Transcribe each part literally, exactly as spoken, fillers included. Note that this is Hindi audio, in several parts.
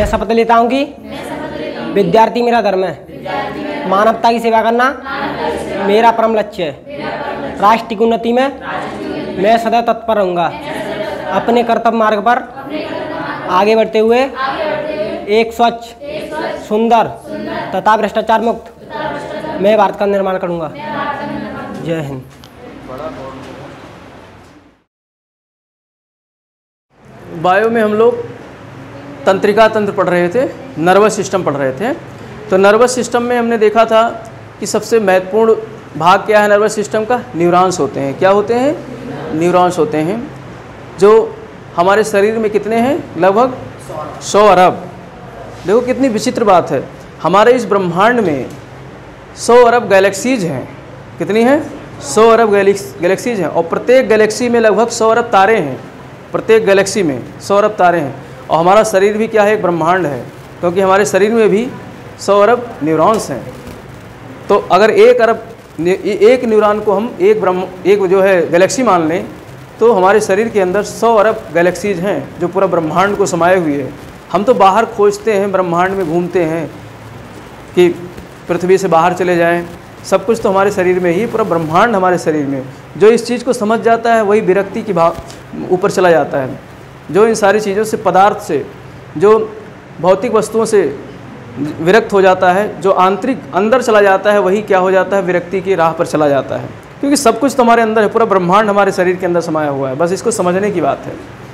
मैं शपथ लेता हूँ कि विद्यार्थी मेरा धर्म है, मानवता की सेवा करना मेरा परम लक्ष्य है। राष्ट्र की उन्नति में मैं सदा तत्पर रहूँगा। अपने कर्तव्य मार्ग पर आगे बढ़ते हुए एक स्वच्छ, सुंदर तथा भ्रष्टाचार मुक्त मैं भारत का निर्माण करूँगा। जय हिंद। बायो में हम लोग तंत्रिका तंत्र पढ़ रहे थे, नर्वस सिस्टम पढ़ रहे थे। तो नर्वस सिस्टम में हमने देखा था कि सबसे महत्वपूर्ण भाग क्या है नर्वस सिस्टम का? न्यूरॉन्स होते हैं। क्या होते हैं? न्यूरॉन्स होते हैं, जो हमारे शरीर में कितने हैं? लगभग सौ अरब। देखो कितनी विचित्र बात है, हमारे इस ब्रह्मांड में सौ अरब गैलेक्सीज हैं। कितनी हैं? सौ अरब गैलेक्सीज हैं, और प्रत्येक गैलेक्सी में लगभग सौ अरब तारे हैं। प्रत्येक गैलेक्सी में सौ अरब तारे हैं, और हमारा शरीर भी क्या है? एक ब्रह्मांड है, क्योंकि हमारे शरीर में भी सौ अरब न्यूरॉन्स हैं। तो अगर एक अरब एक न्यूरॉन को हम एक ब्रह्म एक जो है गैलेक्सी मान लें, तो हमारे शरीर के अंदर सौ अरब गैलेक्सीज हैं जो पूरा ब्रह्मांड को समाये हुए है। हम तो बाहर खोजते हैं, ब्रह्मांड में घूमते हैं कि पृथ्वी से बाहर चले जाएं, सब कुछ तो हमारे शरीर में ही, पूरा ब्रह्मांड हमारे शरीर में। जो इस चीज़ को समझ जाता है वही विरक्ति की भाव ऊपर चला जाता है। जो इन सारी चीज़ों से, पदार्थ से, जो भौतिक वस्तुओं से विरक्त हो जाता है, जो आंतरिक अंदर चला जाता है, वही क्या हो जाता है? विरक्ति की राह पर चला जाता है। क्योंकि सब कुछ तो हमारे अंदर है, पूरा ब्रह्मांड हमारे शरीर के अंदर समाया हुआ है, बस इसको समझने की बात है।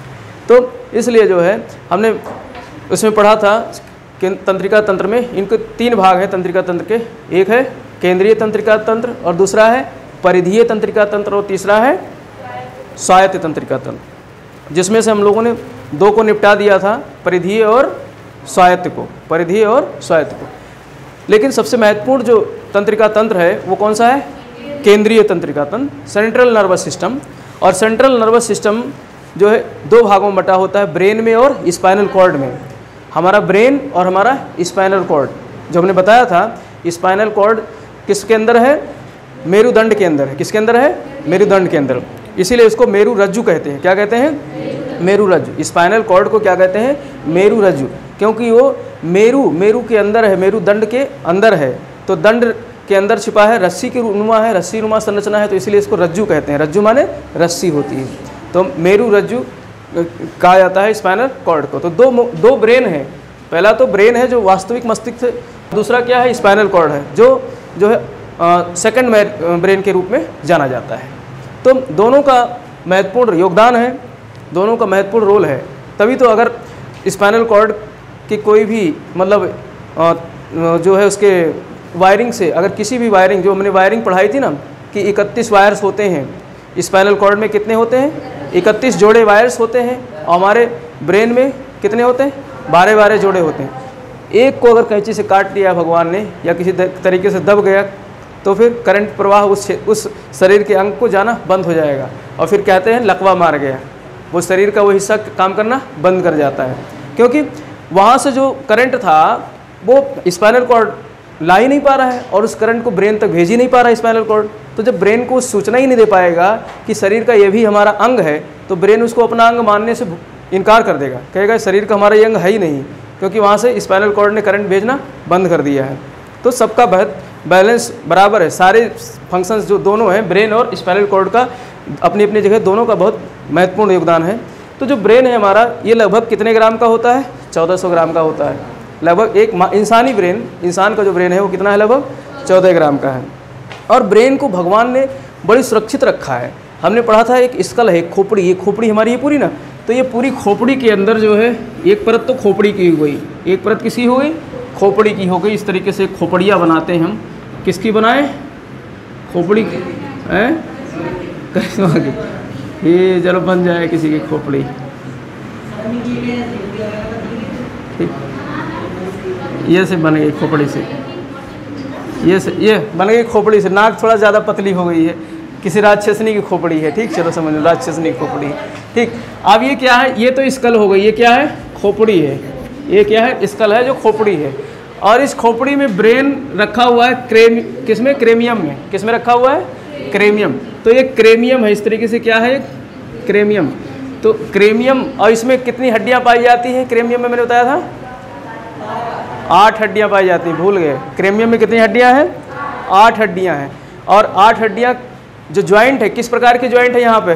तो इसलिए जो है हमने उसमें पढ़ा था कि तंत्रिका तंत्र में इनके तीन भाग हैं तंत्रिका तंत्र के। एक है केंद्रीय तंत्रिका तंत्र, और दूसरा है परिधीय तंत्रिका तंत्र, और तीसरा है स्वायत्त तंत्रिका तंत्र, जिसमें से हम लोगों ने दो को निपटा दिया था, परिधीय और स्वायत्त को, परिधीय और स्वायत्त को। लेकिन सबसे महत्वपूर्ण जो तंत्रिका तंत्र है वो कौन सा है? केंद्रीय तंत्रिका तंत्र, सेंट्रल नर्वस सिस्टम। और सेंट्रल नर्वस सिस्टम जो है दो भागों में बटा होता है, ब्रेन में और स्पाइनल कॉर्ड में। हमारा ब्रेन और हमारा स्पाइनल कॉर्ड, जो हमने बताया था, स्पाइनल कॉर्ड किसके अंदर है? मेरुदंड के अंदर है। किसके अंदर है? मेरुदंड के अंदर। इसीलिए इसको मेरु रज्जु कहते हैं। क्या कहते हैं? मेरु रज्जु। स्पाइनल कॉर्ड को क्या कहते हैं? मेरु रज्जु, क्योंकि वो मेरु मेरु के अंदर है, मेरुदंड के अंदर है। तो दंड के अंदर छिपा है, रस्सी के नुमा है, रस्सी नुमा संरचना है, तो इसलिए इसको रज्जु कहते हैं। रज्जु माने रस्सी होती है, तो मेरु रज्जु कहा जाता है स्पाइनल कॉर्ड को। तो दो दो ब्रेन है, पहला तो ब्रेन है जो वास्तविक मस्तिष्क है, दूसरा क्या है? स्पाइनल कॉर्ड है, जो जो है सेकंड ब्रेन के रूप में जाना जाता है। तो दोनों का महत्वपूर्ण योगदान है, दोनों का महत्वपूर्ण रोल है। तभी तो अगर स्पाइनल कॉर्ड की कोई भी मतलब जो है उसके वायरिंग से, अगर किसी भी वायरिंग, जो हमने वायरिंग पढ़ाई थी ना कि इकतीस वायर्स होते हैं स्पाइनल कॉर्ड में, कितने होते हैं? इकतीस जोड़े वायर्स होते हैं, और हमारे ब्रेन में कितने होते हैं? बारह बारह जोड़े होते हैं। एक को अगर कैंची से काट दिया भगवान ने, या किसी तरीके से दब गया, तो फिर करंट प्रवाह उस उस शरीर के अंग को जाना बंद हो जाएगा, और फिर कहते हैं लकवा मार गया। वो शरीर का वो हिस्सा काम करना बंद कर जाता है, क्योंकि वहाँ से जो करंट था वो स्पाइनल कॉर्ड ला ही नहीं पा रहा है, और उस करंट को ब्रेन तक भेज ही नहीं पा रहा है स्पाइनल कॉर्ड। तो जब ब्रेन को सूचना ही नहीं दे पाएगा कि शरीर का ये भी हमारा अंग है, तो ब्रेन उसको अपना अंग मानने से इनकार कर देगा, कहेगा शरीर का हमारा ये अंग है ही नहीं, क्योंकि वहाँ से स्पाइनल कॉर्ड ने करंट भेजना बंद कर दिया है। तो सबका बैलेंस बराबर है, सारे फंक्शंस जो दोनों हैं, ब्रेन और स्पाइनल कॉर्ड का अपनी अपनी जगह दोनों का बहुत महत्वपूर्ण योगदान है। तो जो ब्रेन है हमारा, ये लगभग कितने ग्राम का होता है? चौदह सौ ग्राम का होता है। लगभग एक इंसानी ब्रेन, इंसान का जो ब्रेन है वो कितना है? लगभग चौदह ग्राम का है। और ब्रेन को भगवान ने बड़ी सुरक्षित रखा है। हमने पढ़ा था एक स्कल है, एक खोपड़ी, ये खोपड़ी हमारी ये पूरी ना, तो ये पूरी खोपड़ी के अंदर जो है एक परत तो खोपड़ी की हो गई, एक परत किसी हो गई? खोपड़ी की हो गई। इस तरीके से खोपड़ियाँ बनाते हैं हम। किसकी बनाए? खोपड़ी की है, ये चलो बन जाए किसी की खोपड़ी। ये से बन गई खोपड़ी से, ये से ये बन गई खोपड़ी से। नाक थोड़ा ज़्यादा पतली हो गई है, किसी राक्षसनी की खोपड़ी है। ठीक, चलो समझ लो, राक्षसनी की खोपड़ी है। ठीक, अब ये क्या है? ये तो स्कल हो गई, ये क्या है? खोपड़ी है। ये क्या है? स्कल है जो खोपड़ी है। और इस खोपड़ी में ब्रेन रखा हुआ है क्रेम, किसमें? क्रेमियम में। किस में रखा हुआ है? क्रेमियम। तो ये क्रेमियम है, इस तरीके से क्या है? क्रेमियम। तो क्रेमियम, और इसमें कितनी हड्डियां पाई जाती हैं क्रेमियम में? मैंने बताया था आठ हड्डियाँ पाई जाती हैं, भूल गए। क्रेमियम में कितनी हड्डियाँ हैं? आठ हड्डियाँ हैं। और आठ हड्डियाँ जो ज्वाइंट है, किस प्रकार की ज्वाइंट है यहाँ पे?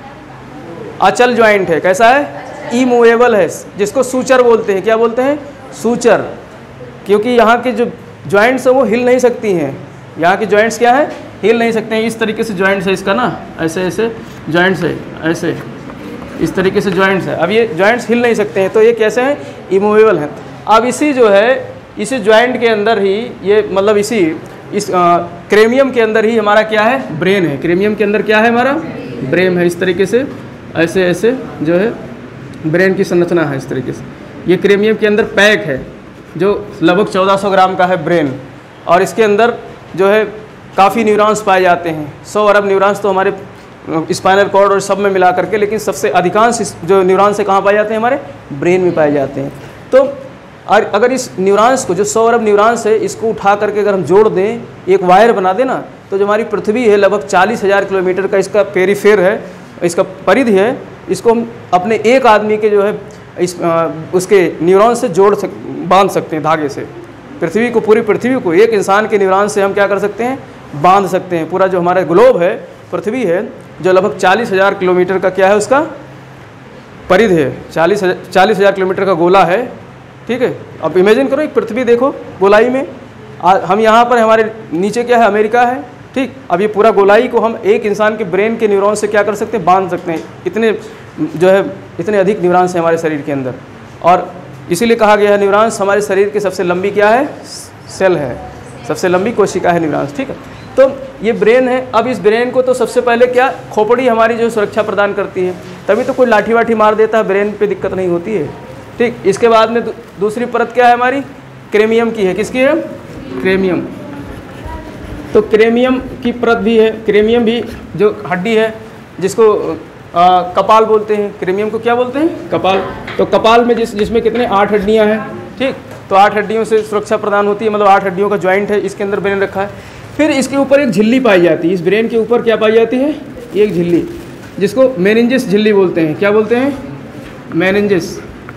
अचल ज्वाइंट है। कैसा है? इमूवेबल है, जिसको सूचर बोलते हैं। क्या बोलते हैं? सूचर। क्योंकि यहाँ के जो ज्वाइंट्स हैं वो हिल नहीं सकती हैं। यहाँ की ज्वाइंट्स क्या है? हिल नहीं सकते हैं। इस तरीके से ज्वाइंट्स है इसका ना, ऐसे ऐसे ज्वाइंट्स है, ऐसे इस तरीके से ज्वाइंट्स है। अब ये ज्वाइंट्स हिल नहीं सकते हैं, तो ये कैसे हैं? इमूवेबल हैं। अब इसी जो है इसी ज्वाइंट के अंदर ही ये मतलब इसी इस आ, क्रेमियम के अंदर ही हमारा क्या है? ब्रेन है। क्रेमियम के अंदर क्या है? हमारा ब्रेन है। इस तरीके से ऐसे ऐसे जो है ब्रेन की संरचना है इस तरीके से। ये क्रेमियम के अंदर पैक है जो लगभग चौदह सौ ग्राम का है ब्रेन, और इसके अंदर जो है काफ़ी न्यूरॉन्स पाए जाते हैं। सौ अरब न्यूरॉन्स तो हमारे स्पाइनल कॉर्ड और सब में मिला करके, लेकिन सबसे अधिकांश जो न्यूरॉन्स से कहाँ पाए जाते हैं? हमारे ब्रेन में पाए जाते हैं। तो और अगर इस न्यूरॉन्स को, जो सौ अरब न्यूरॉन्स है, इसको उठा करके अगर हम जोड़ दें, एक वायर बना दें ना, तो जो हमारी पृथ्वी है लगभग चालीस हज़ार किलोमीटर का इसका पेरीफेर है, इसका परिधि है, इसको हम अपने एक आदमी के जो है इस आ, उसके न्यूरॉन से जोड़ सक बांध सकते हैं धागे से। पृथ्वी को, पूरी पृथ्वी को एक इंसान के न्यूरॉन से हम क्या कर सकते हैं? बांध सकते हैं। पूरा जो हमारा ग्लोब है, पृथ्वी है, जो लगभग चालीस हज़ार किलोमीटर का क्या है? उसका परिधि है। चालीस चालीस हज़ार किलोमीटर का गोला है। ठीक है। अब इमेजिन करो एक पृथ्वी देखो गोलाई में, आ, हम यहाँ पर, हमारे नीचे क्या है? अमेरिका है। ठीक। अब ये पूरा गोलाई को हम एक इंसान के ब्रेन के न्यूरॉन से क्या कर सकते हैं? बांध सकते हैं। इतने जो है इतने अधिक न्यूरॉन्स हैं हमारे शरीर के अंदर, और इसीलिए कहा गया है न्यूरॉन्स हमारे शरीर की सबसे लंबी क्या है? सेल है, सबसे लंबी कोशिका है न्यूरॉन्स। ठीक है। तो ये ब्रेन है। अब इस ब्रेन को तो सबसे पहले क्या, खोपड़ी हमारी जो सुरक्षा प्रदान करती है, तभी तो कोई लाठी वाठी मार देता है, ब्रेन पे दिक्कत नहीं होती है। ठीक। इसके बाद में दू, दूसरी परत क्या है हमारी? क्रेमियम की है। किसकी है? क्रेमियम। तो क्रेमियम की परत भी है। क्रेमियम भी जो हड्डी है, जिसको आ, कपाल बोलते हैं। क्रेमियम को क्या बोलते हैं? कपाल। तो कपाल में जिस जिसमें कितने आठ हड्डियां हैं। ठीक। तो आठ हड्डियों से सुरक्षा प्रदान होती है, मतलब आठ हड्डियों का ज्वाइंट है, इसके अंदर ब्रेन रखा है। फिर इसके ऊपर एक झिल्ली पाई जाती है। इस ब्रेन के ऊपर क्या पाई जाती है? एक झिल्ली, जिसको मेनिंजिस झिल्ली बोलते हैं। क्या बोलते हैं? मेनिंजिस।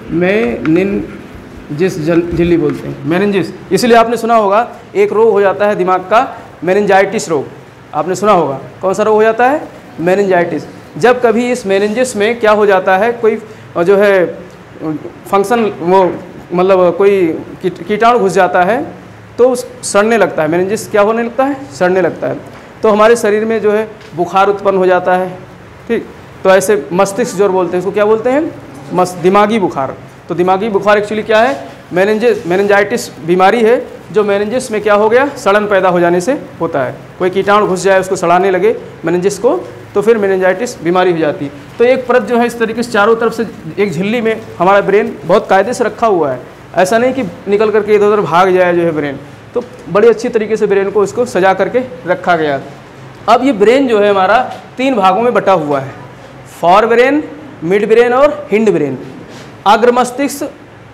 मेनिंजिस झिल्ली बोलते हैं, मेनिंजिस। इसलिए आपने सुना होगा एक रोग हो जाता है दिमाग का, मेनिंजाइटिस रोग। आपने सुना होगा। कौन सा रोग हो जाता है? मेनिंजाइटिस। जब कभी इस मेनिंजिस में क्या हो जाता है, कोई जो है फंक्शन, वो मतलब कोई कीटाणु घुस जाता है, तो सड़ने लगता है। मेनिंजिस क्या होने लगता है? सड़ने लगता है। तो हमारे शरीर में जो है बुखार उत्पन्न हो जाता है। ठीक। तो ऐसे मस्तिष्क ज्वर बोलते हैं, इसको क्या बोलते हैं? मस दिमागी बुखार। तो दिमागी बुखार एक्चुअली क्या है? मेनिंजिस मेनिंजाइटिस बीमारी है, जो मेनिंजिस में क्या हो गया? सड़न पैदा हो जाने से होता है। कोई कीटाणु घुस जाए, उसको सड़ाने लगे मेनिंजिस को, तो फिर मेनिंजाइटिस बीमारी हो जाती है। तो एक परत जो है इस तरीके से चारों तरफ से एक झिल्ली में हमारा ब्रेन बहुत कायदे से रखा हुआ है। ऐसा नहीं कि निकल करके इधर उधर भाग जाए जो है ब्रेन। तो बड़ी अच्छी तरीके से ब्रेन को इसको सजा करके रखा गया। अब ये ब्रेन जो है हमारा तीन भागों में बटा हुआ है, फॉर ब्रेन, मिड ब्रेन और हिंड ब्रेन। अग्र मस्तिष्क,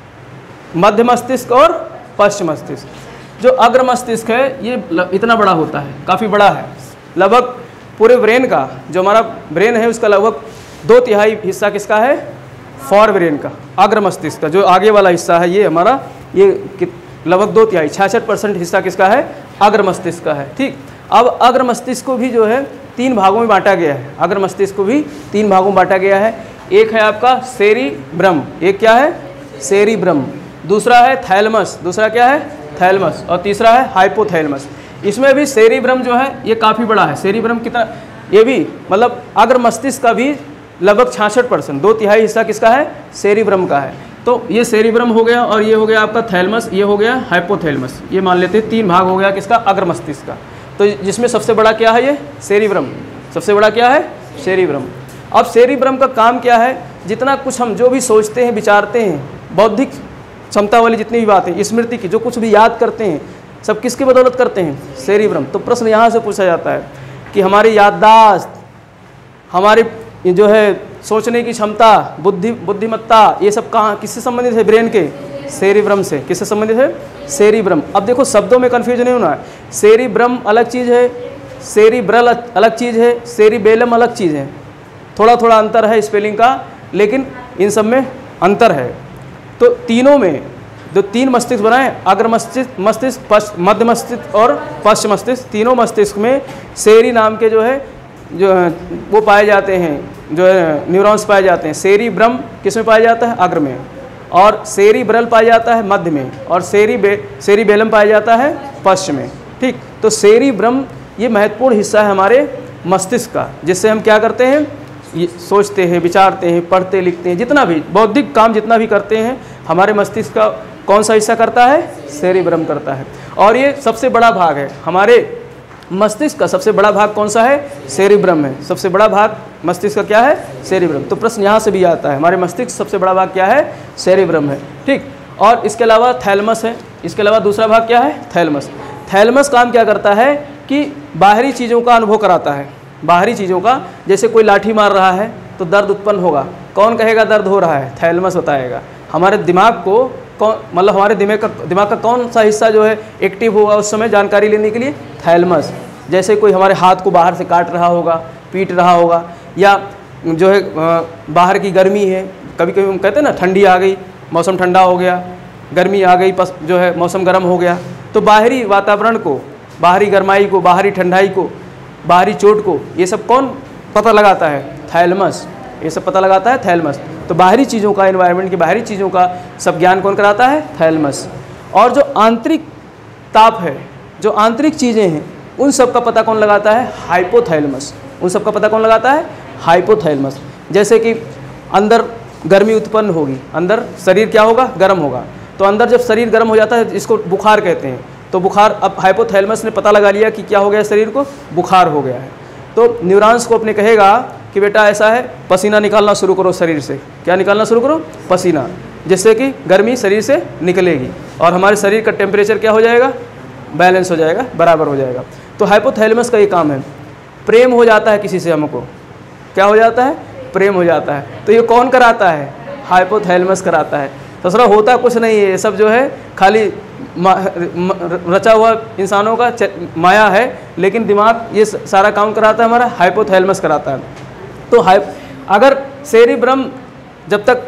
मध्य मस्तिष्क और पश्चिम मस्तिष्क। जो अग्र मस्तिष्क है ये इतना बड़ा होता है, काफ़ी बड़ा है। लगभग पूरे ब्रेन का, जो हमारा ब्रेन है उसका लगभग दो तिहाई हिस्सा किसका है? फॉर ब्रेन का, अग्र मस्तिष्क का। जो आगे वाला हिस्सा है ये हमारा, ये लगभग दो तिहाई छियासठ परसेंट हिस्सा किसका है? अग्र मस्तिष्क का है। ठीक। अब अग्र मस्तिष्क को भी जो है तीन भागों में बांटा गया है। अग्र मस्तिष्क को भी तीन भागों में बांटा गया है। एक है आपका सेरिब्रम, एक क्या है? सेरिब्रम। दूसरा है थैलमस, दूसरा क्या है? थैलमस। और तीसरा है हाइपोथैलमस। इसमें भी सेरिब्रम जो है ये काफ़ी बड़ा है। सेरिब्रम कितना, ये भी मतलब अग्र मस्तिष्क का भी लगभग छियासठ परसेंट, दो तिहाई हिस्सा किसका है? सेरिब्रम का है। तो ये सेरिब्रम हो गया, और ये हो गया आपका थैलमस, ये हो गया हाइपोथैलमस। ये मान लेते हैं तीन भाग हो गया किसका? अग्र मस्तिष्क का। तो जिसमें सबसे बड़ा क्या है? ये सेरिब्रम। सबसे बड़ा क्या है? सेरिब्रम। अब सेरिब्रम का काम क्या है? जितना कुछ हम जो भी सोचते हैं, विचारते हैं, बौद्धिक क्षमता वाली जितनी भी बातें, स्मृति की जो कुछ भी याद करते हैं, सब किसकी बदौलत करते हैं? सेरिब्रम। तो प्रश्न यहाँ से पूछा जाता है कि हमारी याददाश्त, हमारी जो है सोचने की क्षमता, बुद्धि बुद्धिमत्ता, ये सब कहाँ किससे संबंधित है? ब्रेन के सेरिब्रम से। किससे संबंधित है? सेरिब्रम। अब देखो शब्दों में कन्फ्यूजन नहीं होना है। सेरिब्रम अलग चीज़ है, सेरिब्रल अलग चीज़ है, सेरिबेलम अलग चीज़ है। थोड़ा थोड़ा अंतर है स्पेलिंग का, लेकिन इन सब में अंतर है। तो तीनों में जो तीन मस्तिष्क बनाए, अग्र मस्तिष्क मस्तिष्क पश्च मध्य मस्तिष्क और पश्च मस्तिष्क, तीनों मस्तिष्क में सेरी नाम के जो है जो है वो पाए जाते हैं, जो है न्यूरॉन्स पाए जाते हैं। सेरी ब्रह्म किस में पाया जाता है? अग्र में। और सेरी ब्रल पाया जाता है मध्य में, और सेरी बे सेरी बेलम पाया जाता है पश्च में। ठीक, तो सेरी ब्रह्म ये महत्वपूर्ण हिस्सा है हमारे मस्तिष्क का, जिससे हम क्या करते हैं, ये सोचते हैं, विचारते हैं, पढ़ते लिखते हैं, जितना भी बौद्धिक काम जितना भी करते हैं, हमारे मस्तिष्क का कौन सा हिस्सा करता है? सेरिब्रम करता है। और ये सबसे बड़ा भाग है हमारे मस्तिष्क का, सबसे बड़ा भाग कौन सा है? सेरिब्रम है। सबसे बड़ा भाग मस्तिष्क का क्या है? सेरिब्रम। तो प्रश्न यहाँ से भी आता है, हमारे मस्तिष्क सबसे बड़ा भाग क्या है? सेरिब्रम है। ठीक, और इसके अलावा थैलमस है। इसके अलावा दूसरा भाग क्या है? थैलमस। थैलमस काम क्या करता है कि बाहरी चीज़ों का अनुभव कराता है। बाहरी चीज़ों का, जैसे कोई लाठी मार रहा है तो दर्द उत्पन्न होगा, कौन कहेगा दर्द हो रहा है? थैलमस बताएगा। हमारे दिमाग को कौन, मतलब हमारे दिमाग का दिमाग का कौन सा हिस्सा जो है एक्टिव होगा उस समय जानकारी लेने के लिए? थैलमस। जैसे कोई हमारे हाथ को बाहर से काट रहा होगा, पीट रहा होगा, या जो है बाहर की गर्मी है, कभी कभी हम कहते हैं ना ठंडी आ गई, मौसम ठंडा हो गया, गर्मी आ गई, पस जो है मौसम गर्म हो गया, तो बाहरी वातावरण को, बाहरी गर्माई को, बाहरी ठंडाई को, बाहरी चोट को, ये सब कौन पता लगाता है? थैलमस। ये सब पता लगाता है थैलमस। तो बाहरी चीज़ों का, एनवायरनमेंट की बाहरी चीज़ों का सब ज्ञान कौन कराता है? थैलमस। और जो आंतरिक ताप है, जो आंतरिक चीज़ें हैं, उन सब का पता कौन लगाता है? हाइपोथैलेमस। उन सब का पता कौन लगाता है? हाइपोथैलेमस। जैसे कि अंदर गर्मी उत्पन्न होगी, अंदर शरीर क्या होगा? गर्म होगा। तो अंदर जब शरीर गर्म हो जाता है, इसको बुखार कहते हैं, तो बुखार, अब हाइपोथैलेमस ने पता लगा लिया कि क्या हो गया, शरीर को बुखार हो गया है। तो न्यूरॉन्स को अपने कहेगा कि बेटा ऐसा है, पसीना निकालना शुरू करो शरीर से। क्या निकालना शुरू करो? पसीना, जिससे कि गर्मी शरीर से निकलेगी और हमारे शरीर का टेम्परेचर क्या हो जाएगा? बैलेंस हो जाएगा, बराबर हो जाएगा। तो हाइपोथैलेमस का ये काम है। प्रेम हो जाता है किसी से हमको, क्या हो जाता है? प्रेम हो जाता है। तो ये कौन कराता है? हाइपोथैलेमस कराता है। तो सर होता कुछ नहीं है, ये सब जो है खाली रचा हुआ इंसानों का माया है, लेकिन दिमाग ये सारा काम कराता है हमारा, हाइपोथैलेमस कराता है। तो हाइ अगर सेरिब्रम जब तक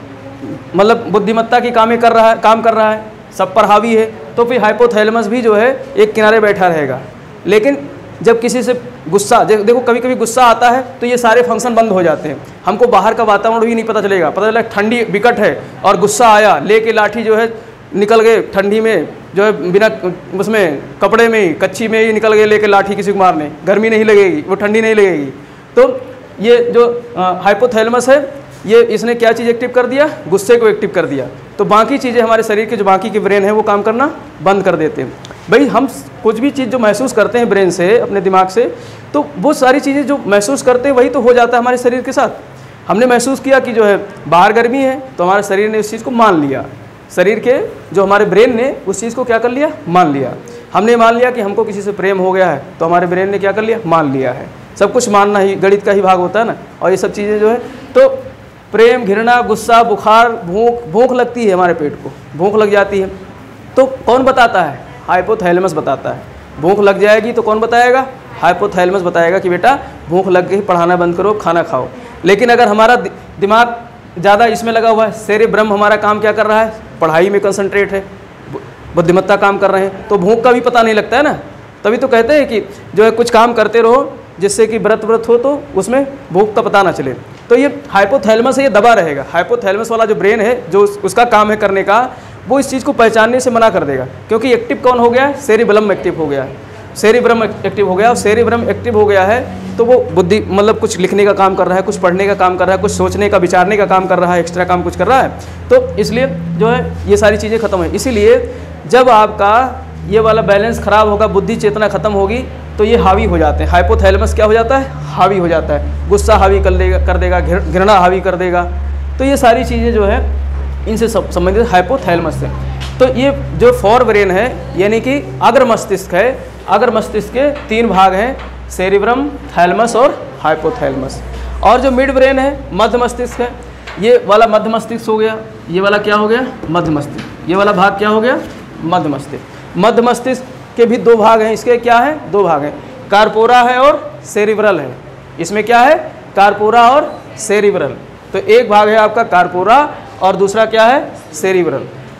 मतलब बुद्धिमत्ता की कामें कर रहा है, काम कर रहा है, सब पर हावी है, तो फिर हाइपोथैलेमस भी जो है एक किनारे बैठा रहेगा। लेकिन जब किसी से गुस्सा, देखो कभी कभी गुस्सा आता है तो ये सारे फंक्शन बंद हो जाते हैं, हमको बाहर का वातावरण भी नहीं पता चलेगा। पता चला ठंडी विकट है और गुस्सा आया, लेके लाठी जो है निकल गए ठंडी में, जो है बिना उसमें कपड़े में ही, कच्ची में ही निकल गए लेके लाठी किसी को मारने, गर्मी नहीं लगेगी, वो ठंडी नहीं लगेगी। तो ये जो हाइपोथैलेमस है, ये इसने क्या चीज़ एक्टिव कर दिया? गुस्से को एक्टिव कर दिया। तो बाकी चीज़ें हमारे शरीर के जो बाकी के ब्रेन है वो काम करना बंद कर देते हैं। भाई हम कुछ भी चीज़ जो महसूस करते हैं ब्रेन से, अपने दिमाग से, तो वो सारी चीज़ें जो महसूस करते हैं वही तो हो जाता है हमारे शरीर के साथ। हमने महसूस किया कि जो है बाहर गर्मी है, तो हमारे शरीर ने उस चीज़ को मान लिया। शरीर के जो हमारे ब्रेन ने उस चीज़ को क्या कर लिया? मान लिया। हमने मान लिया कि हमको किसी से प्रेम हो गया है, तो हमारे ब्रेन ने क्या कर लिया? मान लिया है। सब कुछ मानना ही गणित का ही भाग होता है ना। और ये सब चीज़ें जो है, तो प्रेम, घृणा, गुस्सा, बुखार, भूख भूख लगती है, हमारे पेट को भूख लग जाती है, तो कौन बताता है? हाइपोथैलेमस बताता है। भूख लग जाएगी तो कौन बताएगा? हाइपोथैलेमस बताएगा कि बेटा भूख लग गई, पढ़ाना बंद करो, खाना खाओ। लेकिन अगर हमारा दिमाग ज़्यादा इसमें लगा हुआ है, सेरिब्रम हमारा काम क्या कर रहा है? पढ़ाई में कंसंट्रेट है, बुद्धिमत्ता काम कर रहे हैं, तो भूख का भी पता नहीं लगता है ना। तभी तो कहते हैं कि जो है कुछ काम करते रहो जिससे कि व्रत व्रत हो तो उसमें भूख का पता ना चले। तो ये हाइपोथैलेमस है, ये दबा रहेगा। हाइपोथैलेमस वाला जो ब्रेन है, जो उसका काम है करने का, वो इस चीज़ को पहचानने से मना कर देगा, क्योंकि एक्टिव कौन हो गया है? सेरिब्रम एक्टिव हो गया है। सेरिब्रम एक्टिव हो गया, और सेरिब्रम एक्टिव हो गया है तो वो बुद्धि, मतलब कुछ लिखने का काम कर रहा है, कुछ पढ़ने का काम कर रहा है, कुछ सोचने का, विचारने का काम कर रहा है, एक्स्ट्रा काम कुछ कर रहा है। तो इसलिए जो है ये सारी चीज़ें खत्म है। इसीलिए जब आपका ये वाला बैलेंस खराब होगा, बुद्धि चेतना खत्म होगी, तो ये हावी हो जाते हैं। हाइपोथैलेमस क्या हो जाता है? हावी हो जाता है। गुस्सा हावी कर देगा कर देगा घृणा हावी कर देगा। तो ये सारी चीज़ें जो है इनसे संबंधित हाइपोथैलेमस से। तो ये जो फोर ब्रेन है, यानी कि अग्र मस्तिष्क है, अग्र मस्तिष्क के तीन भाग हैं, सेरिब्रम, थैलेमस और हाइपोथैलेमस। और जो मिड ब्रेन है, मध्य मस्तिष्क है, ये वाला मध्य मस्तिष्क हो गया, ये वाला क्या हो गया? मध्य मस्तिष्क। ये वाला भाग क्या हो गया? मध्य मस्तिष्क। मध्य मस्तिष्क के भी दो भाग हैं, इसके क्या है? दो भाग हैं, कार्पोरा है और सेरिब्रल है। इसमें क्या है? कार्पोरा और सेरिब्रल। तो एक भाग है आपका कार्पोरा और दूसरा क्या है? सेरिब्रल।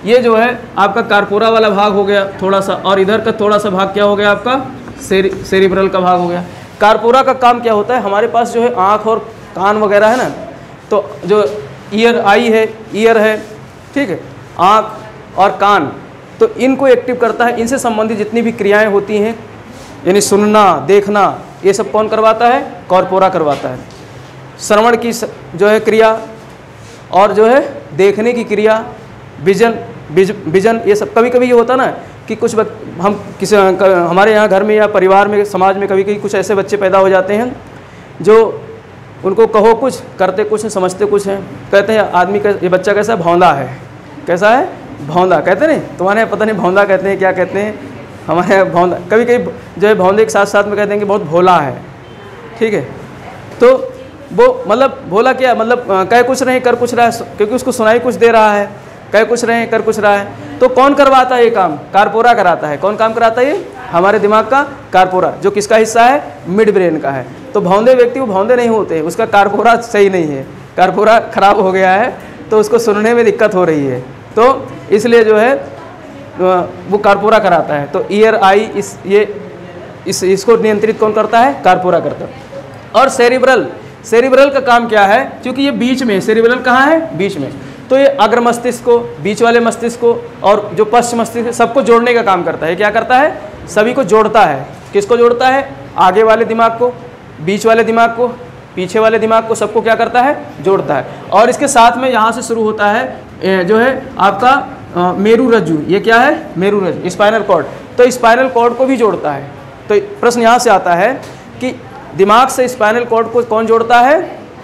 ये जो है आपका कार्पोरा वाला भाग हो गया थोड़ा सा, और इधर का थोड़ा सा भाग क्या हो गया आपका सेरि सेरिब्रल का भाग हो गया। कार्पोरा का काम क्या होता है, हमारे पास जो है आँख और कान वगैरह है ना, तो जो ईयर आई है, ईयर है, ठीक है, आँख और कान, तो इनको एक्टिव करता है। इनसे संबंधित जितनी भी क्रियाएं होती हैं, यानी सुनना, देखना, ये सब कौन करवाता है, कॉर्पोरा करवाता है। श्रवण की जो है क्रिया और जो है देखने की क्रिया, विजन विजन ये सब। कभी कभी ये होता ना कि कुछ बच, हम किसी हमारे यहाँ घर में या परिवार में, समाज में कभी कभी कुछ ऐसे बच्चे पैदा हो जाते हैं जो उनको कहो कुछ, करते कुछ, समझते कुछ हैं। कहते हैं आदमी का ये बच्चा कैसा भौंदा है, कैसा है, भौंदा कहते नहीं, तुम्हारे यहाँ पता नहीं भौंदा कहते हैं क्या कहते हैं, हमारे यहाँ भौंदा। कभी कभी जो है भौंदे के साथ साथ में कहते हैं कि बहुत भोला है, ठीक है। तो वो मतलब भोला क्या, मतलब कह कुछ नहीं कर कुछ रहा है, क्योंकि उसको सुनाई कुछ दे रहा है, कह कुछ नहीं कर कुछ रहा है। तो कौन करवाता है ये काम, कार्पोरा कराता है। कौन काम कराता है ये, हमारे दिमाग का कार्पोरा, जो किसका हिस्सा है, मिड ब्रेन का है। तो भौंदे व्यक्ति वो भौंदे नहीं होते, उसका कार्पोरा सही नहीं है, कार्पोरा खराब हो गया है, तो उसको सुनने में दिक्कत हो रही है, तो इसलिए जो है वो कार्पोरा कराता है। तो ईयर आई इस ये इस इसको नियंत्रित कौन करता है, कार्पोरा करता है। और सेरिब्रल, सेरिब्रल का काम क्या है, क्योंकि ये बीच में, सेरिब्रल कहाँ है, बीच में, तो ये अग्र मस्तिष्क को, बीच वाले मस्तिष्क को और जो पश्च मस्तिष्क, सबको जोड़ने का काम करता है। क्या करता है, सभी को जोड़ता है। किसको जोड़ता है, आगे वाले दिमाग को, बीच वाले दिमाग को, पीछे वाले दिमाग को, सबको क्या करता है, जोड़ता है। और इसके साथ में यहाँ से शुरू होता है जो है आपका मेरु रज्जु, ये क्या है, मेरु रज्जु, स्पाइनल कॉर्ड, तो स्पाइनल कॉर्ड को भी जोड़ता है। तो प्रश्न यहाँ से आता है कि दिमाग से स्पाइनल कॉर्ड को कौन जोड़ता है,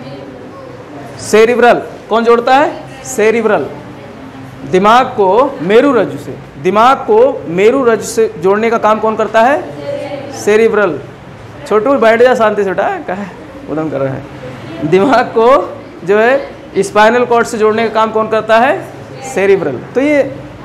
सेरिब्रल। कौन जोड़ता है, सेरिब्रल। दिमाग को मेरु रज्जु से, दिमाग को मेरु रज्जु से जोड़ने का काम कौन करता है, सेरिब्रल। छोटू बैठ जा शांति से, उठा क्या है उदम कर रहा है। दिमाग को जो है स्पाइनल कॉर्ड से जोड़ने का काम कौन करता है, सेरिब्रल। तो ये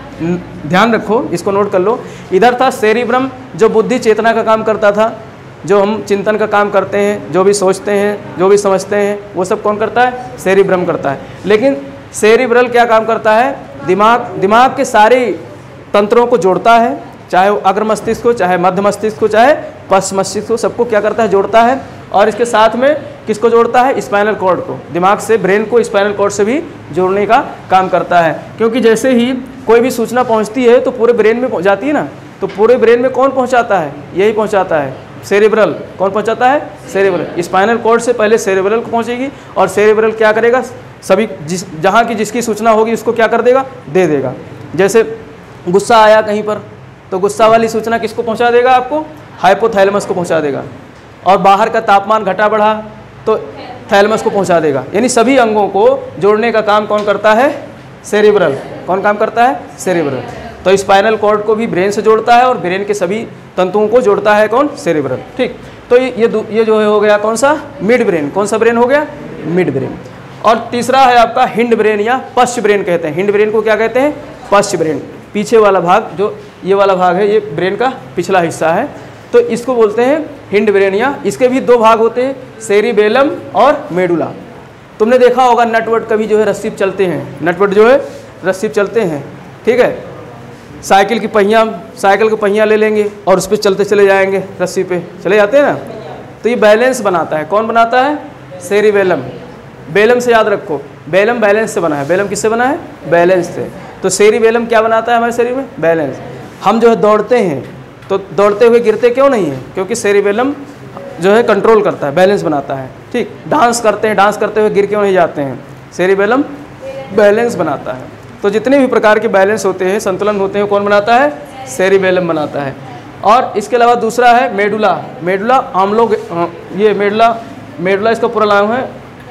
ध्यान रखो, इसको नोट कर लो। इधर था सेरिब्रम, जो बुद्धि चेतना का काम करता था, जो हम चिंतन का काम करते हैं, जो भी सोचते हैं, जो भी समझते हैं, वो सब कौन करता है, सेरिब्रम करता है। लेकिन सेरिब्रल क्या काम करता है, दिमाग दिमाग के सारे तंत्रों को जोड़ता है, चाहे वो अग्र मस्तिष्क को, चाहे मध्य मस्तिष्क को, चाहे पश्च मस्तिष्क को, सबको क्या करता है, जोड़ता है। और इसके साथ में किसको जोड़ता है, स्पाइनल कॉर्ड को, दिमाग से ब्रेन को स्पाइनल कॉर्ड से भी जोड़ने का काम करता है। क्योंकि जैसे ही कोई भी सूचना पहुंचती है तो पूरे ब्रेन में पहुंच जाती है ना, तो पूरे ब्रेन में कौन पहुंचाता है, यही पहुंचाता है, सेरिब्रल। कौन पहुंचाता है, सेरिब्रल। स्पाइनल कॉर्ड से पहले सेरिब्रल को पहुंचेगी, और सेरिब्रल क्या करेगा, सभी जिस जहाँ की जिसकी सूचना होगी उसको क्या कर देगा, दे देगा। जैसे गुस्सा आया कहीं पर, तो गुस्सा वाली सूचना किसको पहुंचा देगा, आपको हाइपोथैलेमस को पहुंचा देगा। और बाहर का तापमान घटा बढ़ा तो थैलेमस को पहुंचा देगा। यानी सभी अंगों को जोड़ने का काम कौन करता है, सेरिब्रल। कौन काम करता है, सेरिब्रल। तो स्पाइनल कॉर्ड को भी ब्रेन से जोड़ता है और ब्रेन के सभी तंतुओं को जोड़ता है कौन, सेरिब्रल। ठीक, तो ये ये, ये जो है हो गया कौन सा, मिड ब्रेन। कौन सा ब्रेन हो गया, मिड ब्रेन। और तीसरा है आपका हिंड ब्रेन या पश्च ब्रेन कहते हैं। हिंड ब्रेन को क्या कहते हैं, पश्च ब्रेन। पीछे वाला भाग, जो ये वाला भाग है, ये ब्रेन का पिछला हिस्सा है, तो इसको बोलते हैं हिंड ब्रेन। या इसके भी दो भाग होते हैं, सेरिबेलम और मेडुला। तुमने देखा होगा नटवट कभी जो है रस्सी पे चलते हैं, नटवट जो है रस्सी पे चलते हैं, ठीक है। साइकिल की पहिया, साइकिल की पहिया ले लेंगे और उस पर चलते चले जाएंगे, रस्सी पे चले जाते हैं ना। तो ये बैलेंस बनाता है, कौन बनाता है, सेरिबेलम। बेलम से याद रखो, बेलम बैलेंस से बना है। बेलम किससे बना है, बैलेंस से। तो सेरिबेलम क्या बनाता है हमारे शरीर में, बैलेंस। हम जो है दौड़ते हैं तो दौड़ते हुए गिरते क्यों नहीं हैं, क्योंकि सेरिबेलम जो है कंट्रोल करता है, बैलेंस बनाता है। ठीक, डांस करते हैं, डांस करते हुए गिर क्यों नहीं जाते हैं, सेरिबेलम बैलेंस बनाता है। तो जितने भी प्रकार के बैलेंस होते हैं, संतुलन होते हैं, कौन बनाता है, सेरिबेलम बनाता है। और इसके अलावा दूसरा है मेडुला। मेडुला आमलो, ये मेडुला, मेडुला इसका पूरा नाम है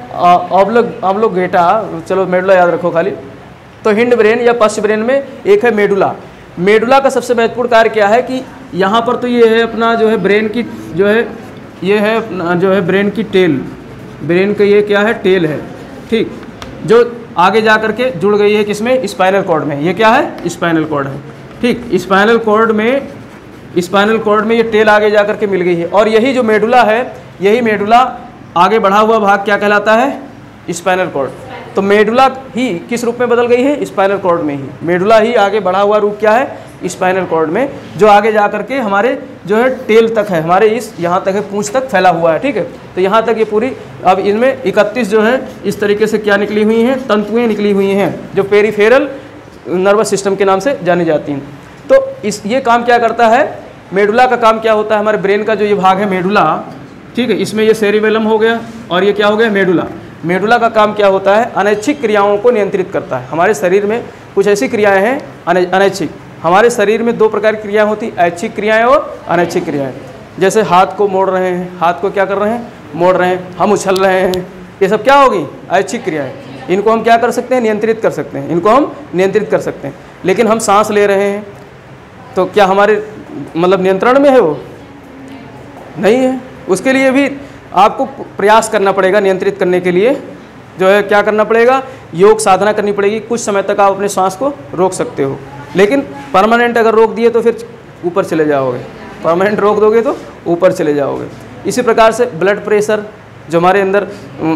ऑब्लो ऑब्लोगेटा। चलो मेडुला याद रखो खाली। तो हिंड ब्रेन या पश्च ब्रेन में एक है मेडुला। मेडुला का सबसे महत्वपूर्ण कार्य क्या है कि यहाँ पर तो ये है अपना जो है ब्रेन की जो है ये है अपना जो है ब्रेन की टेल, ब्रेन का ये क्या है, टेल है। ठीक, जो आगे जा करके जुड़ गई है किसमें, स्पाइनल कॉर्ड में। ये क्या है, स्पाइनल कॉर्ड है। ठीक, स्पाइनल कॉर्ड में स्पाइनल कॉर्ड में ये टेल आगे जा करके मिल गई है। और यही जो मेडुला है, यही मेडुला आगे बढ़ा हुआ भाग क्या कहलाता है, स्पाइनल कॉर्ड। तो मेडुला ही किस रूप में बदल गई है? स्पाइनल कॉर्ड में ही। मेडुला ही आगे बढ़ा हुआ रूप क्या है? स्पाइनल कॉर्ड में, जो आगे जा करके हमारे जो है टेल तक है, हमारे इस यहाँ तक है, पूंछ तक फैला हुआ है। ठीक है, तो यहाँ तक ये पूरी, अब इनमें इकतीस जो है इस तरीके से क्या निकली हुई हैं? तंतुएं निकली हुई हैं, जो पेरिफेरल नर्वस सिस्टम के नाम से जानी जाती हैं। तो इस ये काम क्या करता है? मेडुला का काम क्या होता है? हमारे ब्रेन का जो ये भाग है मेडुला, ठीक है, इसमें ये सेरिबेलम हो गया और ये क्या हो गया? मेडुला। मेडुला का काम क्या होता है? अनैच्छिक क्रियाओं को नियंत्रित करता है। हमारे शरीर में कुछ ऐसी क्रियाएं हैं अनैच्छिक। हमारे शरीर में दो प्रकार की क्रियाएं होती, ऐच्छिक क्रियाएं और अनैच्छिक क्रियाएं। जैसे हाथ को मोड़ रहे हैं, हाथ को क्या कर रहे हैं? मोड़ रहे हैं, हम उछल रहे हैं, ये सब क्या होगी? ऐच्छिक क्रियाएं। इनको हम क्या कर सकते हैं? नियंत्रित कर सकते हैं, इनको हम नियंत्रित कर सकते हैं। लेकिन हम सांस ले रहे हैं तो क्या हमारे मतलब नियंत्रण में है? वो नहीं है। उसके लिए भी आपको प्रयास करना पड़ेगा, नियंत्रित करने के लिए जो है क्या करना पड़ेगा? योग साधना करनी पड़ेगी। कुछ समय तक आप अपने सांस को रोक सकते हो, लेकिन परमानेंट अगर रोक दिए तो फिर ऊपर चले जाओगे। परमानेंट रोक दोगे तो ऊपर चले जाओगे। इसी प्रकार से ब्लड प्रेशर, जो हमारे अंदर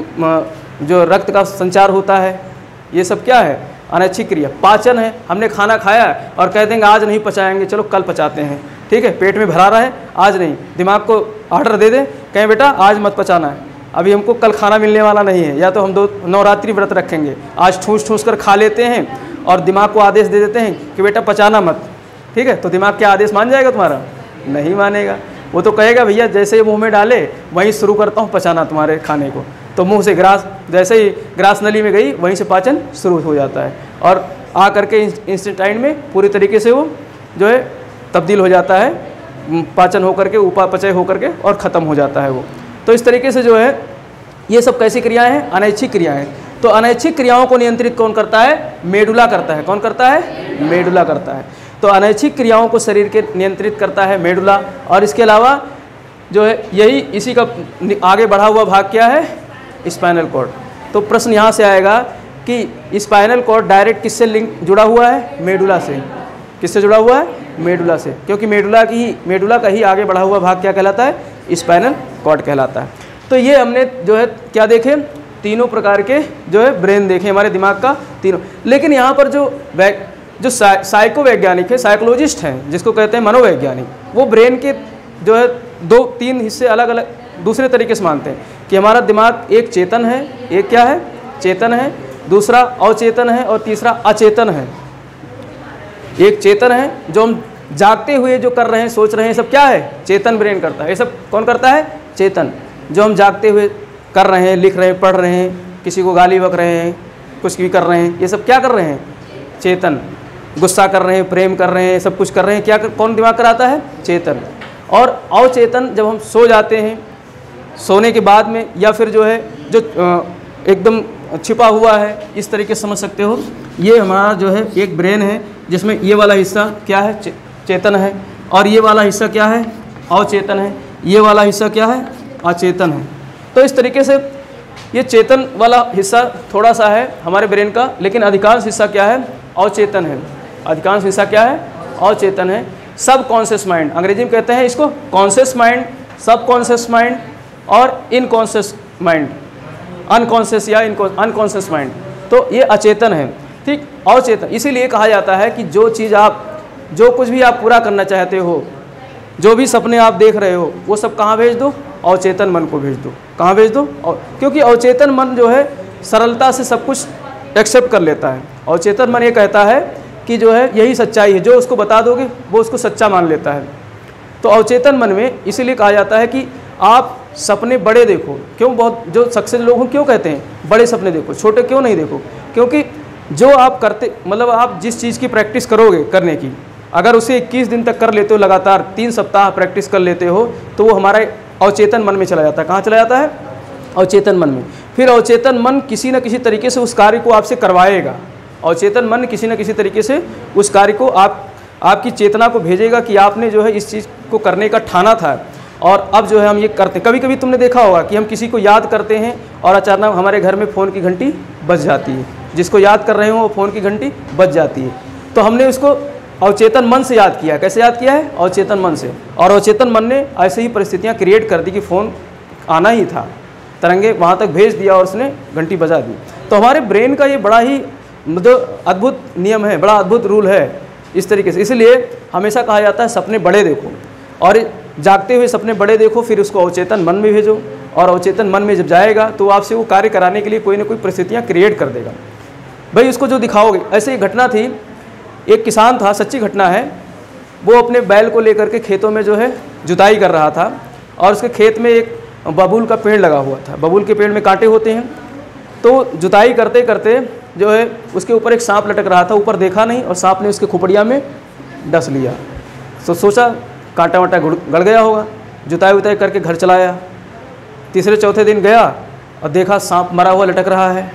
जो रक्त का संचार होता है, ये सब क्या है? अनैच्छिक क्रिया। पाचन है, हमने खाना खाया और कह देंगे आज नहीं पचाएंगे, चलो कल पचाते हैं। ठीक है, पेट में भरा रहा है, आज नहीं। दिमाग को ऑर्डर दे दें, कहें बेटा आज मत पचाना है, अभी हमको कल खाना मिलने वाला नहीं है, या तो हम दो नवरात्रि व्रत रखेंगे, आज ठूस ठूस कर खा लेते हैं और दिमाग को आदेश दे देते हैं कि बेटा पचाना मत। ठीक है, तो दिमाग क्या आदेश मान जाएगा तुम्हारा? नहीं मानेगा। वो तो कहेगा भैया जैसे ही मुंह में डाले वहीं शुरू करता हूँ पचाना तुम्हारे खाने को। तो मुंह से ग्रास, जैसे ही ग्रास नली में गई वहीं से पाचन शुरू हो जाता है और आ करके इंस्टेंटाइन में पूरी तरीके से वो जो है तब्दील हो जाता है, पाचन होकर के, उपापचय होकर के और ख़त्म हो जाता है वो। तो इस तरीके से जो है ये सब कैसी क्रियाएं हैं? अनैच्छिक क्रियाएं। तो अनैच्छिक क्रियाओं को नियंत्रित कौन करता है? मेडुला करता है। कौन करता है? मेडुला करता है। तो अनैच्छिक क्रियाओं को शरीर के नियंत्रित करता है मेडुला। और इसके अलावा जो है यही इसी का आगे बढ़ा हुआ भाग क्या है? Spinal cord. तो प्रश्न यहाँ से आएगा कि स्पाइनल कॉर्ड डायरेक्ट किससे लिंक जुड़ा हुआ है? मेडुला से। किससे जुड़ा हुआ है? मेडुला से, क्योंकि मेडुला की ही मेडुला का ही आगे बढ़ा हुआ भाग क्या कहलाता है? स्पाइनल कॉर्ड कहलाता है। तो ये हमने जो है क्या देखे? तीनों प्रकार के जो है ब्रेन देखे, हमारे दिमाग का तीनों। लेकिन यहाँ पर जो वैग जो साइको वैज्ञानिक है, साइकोलॉजिस्ट हैं, जिसको कहते हैं मनोवैज्ञानिक, वो ब्रेन के जो है दो तीन हिस्से अलग अलग दूसरे तरीके से मानते हैं कि हमारा दिमाग एक चेतन है, एक क्या है? चेतन है, दूसरा अवचेतन है और तीसरा अचेतन है। एक चेतन है, जो हम जागते हुए जो कर रहे हैं, सोच रहे हैं, सब क्या है? चेतन ब्रेन करता है। ये सब कौन करता है? चेतन। जो हम जागते हुए कर रहे हैं, लिख रहे हैं, पढ़ रहे हैं, किसी को गाली बक रहे हैं, कुछ भी कर रहे हैं, ये सब क्या कर रहे हैं? चेतन। गुस्सा कर रहे हैं, प्रेम कर रहे हैं, सब कुछ कर रहे हैं, क्या कर, कौन दिमाग कराता है? चेतन। और अवचेतन जब हम सो जाते हैं, सोने के बाद में, या फिर जो है जो एकदम छिपा हुआ है, इस तरीके से समझ सकते हो, ये हमारा जो है एक ब्रेन है जिसमें ये वाला हिस्सा क्या है? चे, चेतन है, और ये वाला हिस्सा क्या है? अवचेतन है। ये वाला हिस्सा क्या है? अचेतन है। तो इस तरीके से ये चेतन वाला हिस्सा थोड़ा सा है हमारे ब्रेन का, लेकिन अधिकांश हिस्सा क्या है? अवचेतन है। अधिकांश हिस्सा क्या है? अवचेतन है। सब कॉन्शियस माइंड, अंग्रेजी में कहते हैं इसको conscious mind, sub conscious mind और इनकॉन्शियस माइंड, अनकॉन्शियस या अनकॉन्शियस माइंड। तो ये अचेतन है, ठीक, अवचेतन। इसीलिए कहा जाता है कि जो चीज़ आप, जो कुछ भी आप पूरा करना चाहते हो, जो भी सपने आप देख रहे हो, वो सब कहाँ भेज दो? अवचेतन मन को भेज दो। कहाँ भेज दो? क्योंकि अवचेतन मन जो है सरलता से सब कुछ एक्सेप्ट कर लेता है। अवचेतन मन ये कहता है कि जो है यही सच्चाई है, जो उसको बता दोगे वो उसको सच्चा मान लेता है। तो अवचेतन मन में इसीलिए कहा जाता है कि आप सपने बड़े देखो। क्यों? बहुत जो सक्सेस लोग हैं क्यों कहते हैं बड़े सपने देखो, छोटे क्यों नहीं देखो? क्योंकि जो आप करते, मतलब आप जिस चीज़ की प्रैक्टिस करोगे करने की, अगर उसे इक्कीस दिन तक कर लेते हो, लगातार तीन सप्ताह प्रैक्टिस कर लेते हो, तो वो हमारे अवचेतन मन में चला जाता है। कहाँ चला जाता है? अवचेतन मन में। फिर अवचेतन मन किसी न किसी तरीके से उस कार्य को आपसे करवाएगा। अवचेतन मन किसी न किसी तरीके से उस कार्य को आप आपकी चेतना को भेजेगा कि आपने जो है इस चीज़ को करने का ठाना था, और अब जो है हम ये करते। कभी कभी तुमने देखा होगा कि हम किसी को याद करते हैं और अचानक हमारे घर में फ़ोन की घंटी बज जाती है। जिसको याद कर रहे हो वो फ़ोन की घंटी बज जाती है, तो हमने उसको अवचेतन मन से याद किया। कैसे याद किया है? अवचेतन मन से। और अवचेतन मन ने ऐसे ही परिस्थितियाँ क्रिएट कर दी कि फ़ोन आना ही था, तरंगे वहाँ तक भेज दिया और उसने घंटी बजा दी। तो हमारे ब्रेन का ये बड़ा ही मतलब अद्भुत नियम है, बड़ा अद्भुत रूल है इस तरीके से। इसलिए हमेशा कहा जाता है सपने बड़े देखो, और जागते हुए सपने बड़े देखो, फिर उसको अवचेतन मन में भेजो, और अवचेतन मन में जब जाएगा तो आपसे वो कार्य कराने के लिए कोई ना कोई परिस्थितियाँ क्रिएट कर देगा। भाई उसको जो दिखाओगे, ऐसे एक घटना थी, एक किसान था, सच्ची घटना है, वो अपने बैल को लेकर के खेतों में जो है जुताई कर रहा था, और उसके खेत में एक बबूल का पेड़ लगा हुआ था। बबूल के पेड़ में कांटे होते हैं, तो जुताई करते करते जो है उसके ऊपर एक सांप लटक रहा था, ऊपर देखा नहीं और सांप ने उसके खोपड़िया में डस लिया। तो सोचा कांटा वाटा गड़ गया होगा, जुताई उताई करके घर चलाया। तीसरे चौथे दिन गया और देखा सांप मरा हुआ लटक रहा है।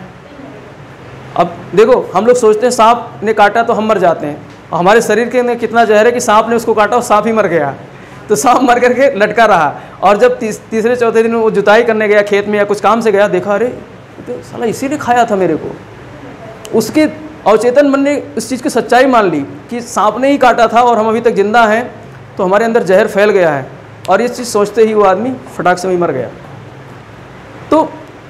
अब देखो, हम लोग सोचते हैं सांप ने काटा तो हम मर जाते हैं, और हमारे शरीर के अंदर कितना जहर है कि सांप ने उसको काटा और सांप ही मर गया। तो सांप मर करके लटका रहा, और जब तीस, तीसरे चौथे दिन वो जुताई करने गया खेत में या कुछ काम से गया, देखा अरे तो साला इसी ने खाया था मेरे को। उसके अवचेतन मन ने इस चीज़ की सच्चाई मान ली कि सांप ने ही काटा था और हम अभी तक जिंदा हैं, तो हमारे अंदर जहर फैल गया है, और ये चीज़ सोचते ही वो आदमी फटाक से वही मर गया। तो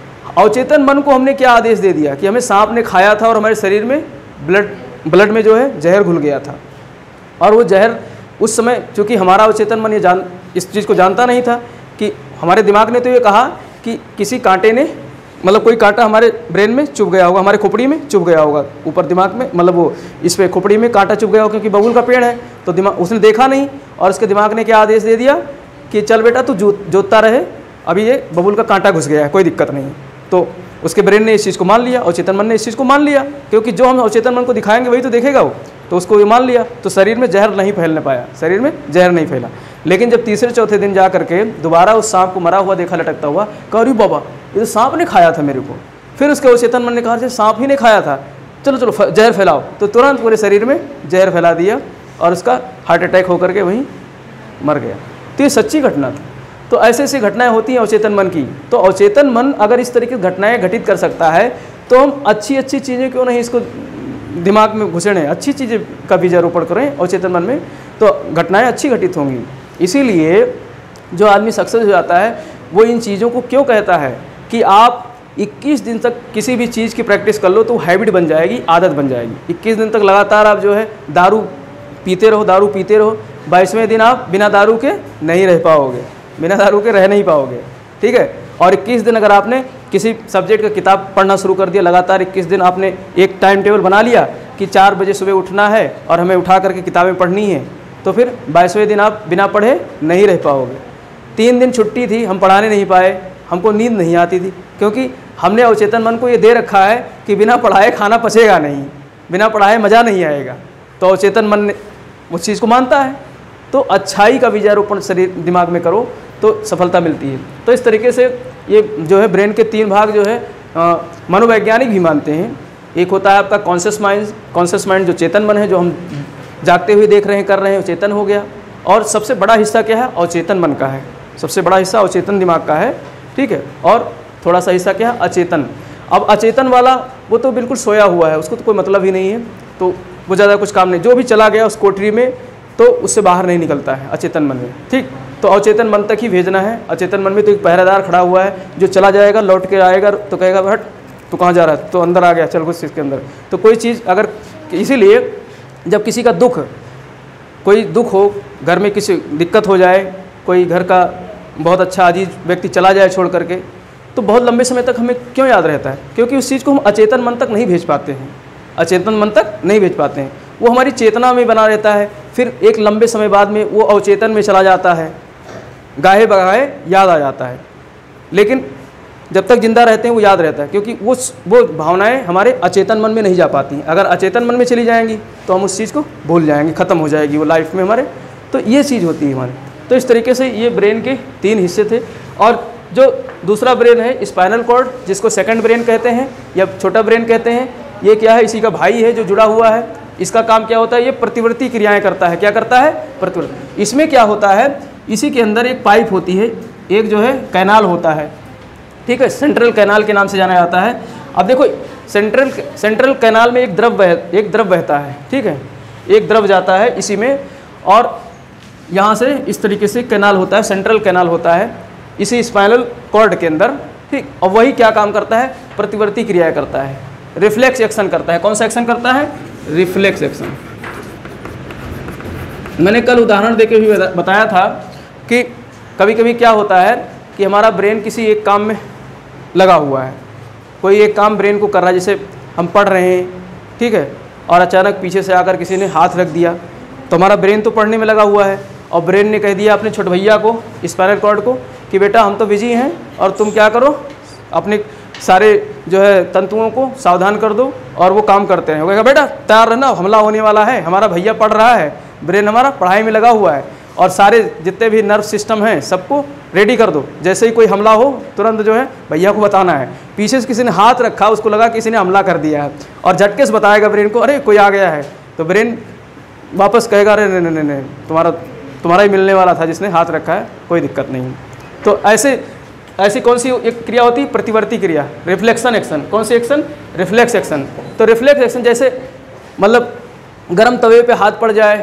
अवचेतन मन को हमने क्या आदेश दे दिया कि हमें सांप ने खाया था और हमारे शरीर में ब्लड ब्लड में जो है जहर घुल गया था, और वो जहर उस समय, चूँकि हमारा अवचेतन मन ये जान इस चीज़ को जानता नहीं था कि हमारे दिमाग ने तो ये कहा कि किसी कांटे ने, मतलब कोई कांटा हमारे ब्रेन में चुभ गया होगा, हमारे खोपड़ी में चुभ गया होगा, ऊपर दिमाग में, मतलब वो इस पे खोपड़ी में कांटा चुभ गया होगा, क्योंकि बबूल का पेड़ है। तो दिमाग उसने देखा नहीं, और उसके दिमाग ने क्या आदेश दे दिया कि चल बेटा तू जो जोतता रहे, अभी ये बबूल का कांटा घुस गया है, कोई दिक्कत नहीं। तो उसके ब्रेन ने इस चीज़ को मान लिया, अवचेतन मन ने इस चीज़ को मान लिया, क्योंकि जो हम अवचेतन मन को दिखाएंगे वही तो देखेगा वो, तो उसको ये मान लिया। तो शरीर में जहर नहीं फैलने पाया, शरीर में जहर नहीं फैला। लेकिन जब तीसरे चौथे दिन जा करके दोबारा उस सांप को मरा हुआ देखा लटकता हुआ, कहा अरे बाबा ये तो सांप ने खाया था मेरे को। फिर उसके अवचेतन मन ने कहा सांप ही ने खाया था, चलो चलो जहर फैलाओ। तो तुरंत पूरे शरीर में जहर फैला दिया, और उसका हार्ट अटैक होकर के वहीं मर गया। तो ये सच्ची घटना थी। तो ऐसे ऐसी घटनाएं होती हैं अवचेतन मन की। तो अवचेतन मन अगर इस तरीके की घटनाएं घटित कर सकता है, तो हम अच्छी अच्छी चीज़ें क्यों नहीं इसको दिमाग में घुसेड़ें, अच्छी चीज़ें का बीजारोपण करें अवचेतन मन में, तो घटनाएं अच्छी घटित होंगी। इसीलिए जो आदमी सक्सेस हो जाता है वो इन चीज़ों को क्यों कहता है कि आप इक्कीस दिन तक किसी भी चीज़ की प्रैक्टिस कर लो तो हैबिट बन जाएगी, आदत बन जाएगी। इक्कीस दिन तक लगातार आप जो है दारू पीते रहो, दारू पीते रहो, बाईसवें दिन आप बिना दारू के नहीं रह पाओगे, बिना दारू के रह नहीं पाओगे, ठीक है। और इक्कीस दिन अगर आपने किसी सब्जेक्ट का किताब पढ़ना शुरू कर दिया, लगातार इक्कीस दिन आपने एक टाइम टेबल बना लिया कि चार बजे सुबह उठना है और हमें उठा करके किताबें पढ़नी है, तो फिर बाईसवें दिन आप बिना पढ़े नहीं रह पाओगे। तीन दिन छुट्टी थी, हम पढ़ाने नहीं पाए, हमको नींद नहीं आती थी, क्योंकि हमने अवचेतन मन को ये दे रखा है कि बिना पढ़ाए खाना पचेगा नहीं, बिना पढ़ाए मज़ा नहीं आएगा। तो अवचेतन मन उस चीज़ को मानता है। तो अच्छाई का बीजारोपण शरीर दिमाग में करो तो सफलता मिलती है। तो इस तरीके से ये जो है ब्रेन के तीन भाग जो है मनोवैज्ञानिक भी मानते हैं। एक होता है आपका कॉन्शियस माइंड, कॉन्शियस माइंड जो चेतन मन है, जो हम जागते हुए देख रहे हैं, कर रहे हैं, चेतन हो गया। और सबसे बड़ा हिस्सा क्या है? अवचेतन मन का है। सबसे बड़ा हिस्सा अवचेतन दिमाग का है, ठीक है। और थोड़ा सा हिस्सा क्या है? अचेतन। अब अचेतन वाला वो तो बिल्कुल सोया हुआ है, उसको तो कोई मतलब ही नहीं है, तो वो ज़्यादा कुछ काम नहीं, जो भी चला गया उस कोठरी में तो उससे बाहर नहीं निकलता है अचेतन मन में, ठीक। तो अवचेतन मन तक ही भेजना है। अचेतन मन में तो एक पहरेदार खड़ा हुआ है, जो चला जाएगा लौट के आएगा तो कहेगा हट तो कहाँ जा रहा है, तो अंदर आ गया, चल घुस इसके अंदर। तो कोई चीज़ अगर, इसीलिए जब किसी का दुख, कोई दुख हो, घर में किसी दिक्कत हो जाए, कोई घर का बहुत अच्छा अजीज व्यक्ति चला जाए छोड़ करके, तो बहुत लंबे समय तक हमें क्यों याद रहता है? क्योंकि उस चीज़ को हम अचेतन मन तक नहीं भेज पाते हैं, अचेतन मन तक नहीं भेज पाते हैं। वो हमारी चेतना में बना रहता है, फिर एक लंबे समय बाद में वो अवचेतन में चला जाता है, गाहे बगाहे याद आ जाता है। लेकिन जब तक जिंदा रहते हैं वो याद रहता है, क्योंकि वो वो भावनाएं हमारे अचेतन मन में नहीं जा पाती हैं। अगर अचेतन मन में चली जाएंगी तो हम उस चीज़ को भूल जाएंगे, ख़त्म हो जाएगी वो लाइफ में हमारे। तो ये चीज़ होती है हमारी। तो इस तरीके से ये ब्रेन के तीन हिस्से थे। और जो दूसरा ब्रेन है स्पाइनल कॉर्ड, जिसको सेकंड ब्रेन कहते हैं या छोटा ब्रेन कहते हैं, ये क्या है? इसी का भाई है जो जुड़ा हुआ है। इसका काम क्या होता है? ये प्रतिवर्ती क्रियाएं करता है। क्या करता है? प्रतिवर्ती। इसमें क्या होता है? इसी के अंदर एक पाइप होती है, एक जो है कैनाल होता है, ठीक है, सेंट्रल कैनाल के नाम से जाना जाता है। अब देखो सेंट्रल सेंट्रल कैनाल में एक द्रव बह एक द्रव बहता है, ठीक है, एक द्रव जाता है इसी में, और यहाँ से इस तरीके से कैनाल होता है, सेंट्रल कैनाल होता है इसी स्पाइनल कॉर्ड के अंदर, ठीक। और वही क्या काम करता है? प्रतिवर्ती क्रिया करता है, रिफ्लेक्स एक्शन करता है। कौन सा एक्शन करता है? Reflex action. मैंने कल उदाहरण देके भी बताया था कि कभी कभी क्या होता है कि हमारा ब्रेन किसी एक काम में लगा हुआ है, कोई एक काम ब्रेन को कर रहा है, जैसे हम पढ़ रहे हैं, ठीक है, और अचानक पीछे से आकर किसी ने हाथ रख दिया, तो हमारा ब्रेन तो पढ़ने में लगा हुआ है और ब्रेन ने कह दिया अपने छोटे भैया को, स्पाइनल कॉर्ड को, कि बेटा हम तो बिजी हैं और तुम क्या करो, अपने सारे जो है तंतुओं को सावधान कर दो और वो काम करते हैं। वो कहेगा बेटा तैयार रहना, हमला होने वाला है, हमारा भैया पढ़ रहा है, ब्रेन हमारा पढ़ाई में लगा हुआ है और सारे जितने भी नर्व सिस्टम हैं सबको रेडी कर दो, जैसे ही कोई हमला हो तुरंत जो है भैया को बताना है। पीछे से किसी ने हाथ रखा, उसको लगा किसी ने हमला कर दिया है और झटके से बताएगा ब्रेन को, अरे कोई आ गया है, तो ब्रेन वापस कहेगा अरे नहीं नहीं नहीं तुम्हारा तुम्हारा ही मिलने वाला था जिसने हाथ रखा है, कोई दिक्कत नहीं। तो ऐसे ऐसी कौन सी एक क्रिया होती है? प्रतिवर्ती क्रिया, रिफ्लेक्शन एक्शन। कौन सी एक्शन? Reflex action. तो रिफ्लेक्स एक्शन जैसे मतलब गर्म तवे पे हाथ पड़ जाए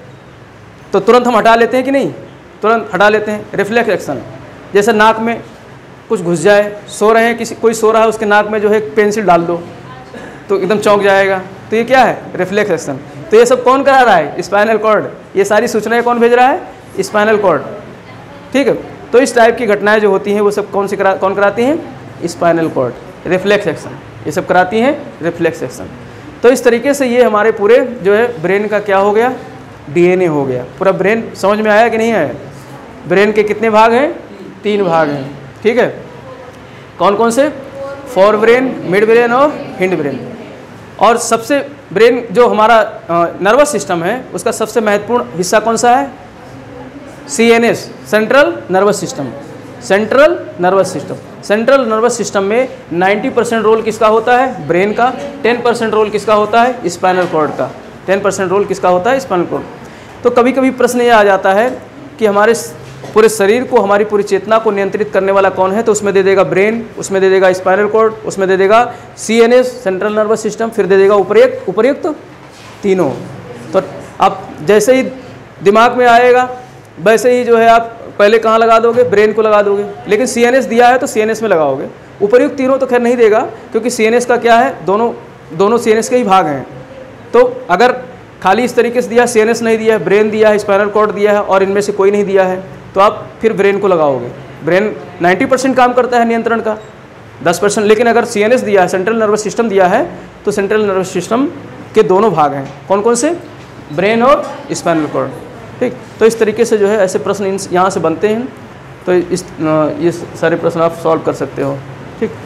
तो तुरंत हम हटा लेते हैं कि नहीं? तुरंत हटा लेते हैं, रिफ्लेक्स एक्शन। जैसे नाक में कुछ घुस जाए, सो रहे हैं, किसी कोई सो रहा है, उसके नाक में जो है पेंसिल डाल दो तो एकदम चौंक जाएगा, तो ये क्या है? Reflex action. तो ये सब कौन करा रहा है? Spinal cord. ये सारी सूचनाएं कौन भेज रहा है? स्पाइनल कॉर्ड, ठीक है। तो इस टाइप की घटनाएं जो होती हैं वो सब कौन सी करा कौन कराती हैं? स्पाइनल कॉर्ड, रिफ्लेक्स एक्शन, ये सब कराती हैं रिफ्लेक्स एक्शन। तो इस तरीके से ये हमारे पूरे जो है ब्रेन का क्या हो गया? डीएनए हो गया। पूरा ब्रेन समझ में आया कि नहीं आया? ब्रेन के कितने भाग हैं? तीन भाग हैं, ठीक है। कौन कौन से? फोर ब्रेन, मिड ब्रेन और हिंड ब्रेन। और सबसे ब्रेन जो हमारा नर्वस सिस्टम है उसका सबसे महत्वपूर्ण हिस्सा कौन सा है? C N S, central nervous system. Central nervous system central nervous system में नब्बे परसेंट रोल किसका होता है? ब्रेन का। दस परसेंट रोल किसका होता है? स्पाइनल कॉर्ड का। दस परसेंट रोल किसका होता है? Spinal cord. तो कभी कभी प्रश्न ये आ जाता है कि हमारे पूरे शरीर को, हमारी पूरी चेतना को नियंत्रित करने वाला कौन है? तो उसमें दे देगा ब्रेन, उसमें दे देगा स्पाइनल कॉर्ड, उसमें दे देगा C N S, central nervous system, फिर दे देगा उपरयुक्त उपरयुक्त तो तीनों। तो आप जैसे ही दिमाग में आएगा वैसे ही जो है आप पहले कहाँ लगा दोगे? ब्रेन को लगा दोगे। लेकिन सी एन एस दिया है तो सी एन एस में लगाओगे। उपरयुक्त तीनों तो खैर नहीं देगा, क्योंकि सी एन एस का क्या है? दोनों दोनों सी एन एस के ही भाग हैं। तो अगर खाली इस तरीके से दिया, सी एन एस नहीं दिया है, ब्रेन दिया है, स्पाइनल कॉर्ड दिया है और इनमें से कोई नहीं दिया है, तो आप फिर ब्रेन को लगाओगे। ब्रेन नब्बे परसेंट काम करता है नियंत्रण का, दस परसेंट। लेकिन अगर सी एन एस दिया है, सेंट्रल नर्वस सिस्टम दिया है, तो सेंट्रल नर्वस सिस्टम के दोनों भाग हैं। कौन कौन से? ब्रेन और स्पाइनल कॉर्ड, ठीक। तो इस तरीके से जो है ऐसे प्रश्न यहाँ से बनते हैं। तो इस ये सारे प्रश्न आप सॉल्व कर सकते हो, ठीक।